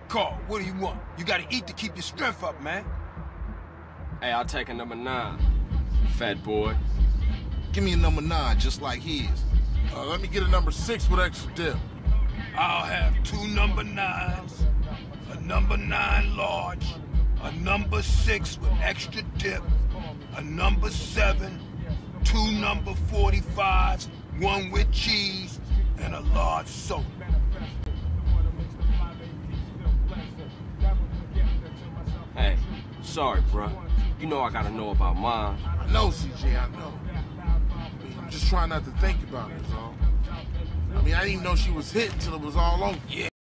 Carl, what do you want? You gotta eat to keep your strength up, man. Hey, I'll take a number 9, fat boy. Give me a number 9, just like his. Let me get a number 6 with extra dip. I'll have 2 number 9s, a number 9 large, a number 6 with extra dip, a number 7, 2 number 45s, 1 with cheese, and a large soda. Hey, sorry, bruh. You know I gotta know about mine. I know, CJ, I know. I'm just trying not to think about it, is all. I didn't even know she was hit until it was all over. Yeah.